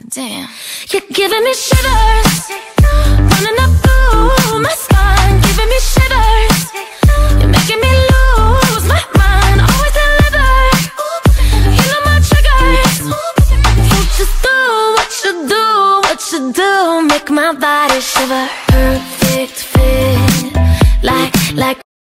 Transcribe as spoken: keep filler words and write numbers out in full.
Damn. You're giving me shivers, running up through my spine, giving me shivers. You're making me lose my mind. Always deliver, you know my triggers. So just do what you do, what you do, make my body shiver. Perfect fit, like, like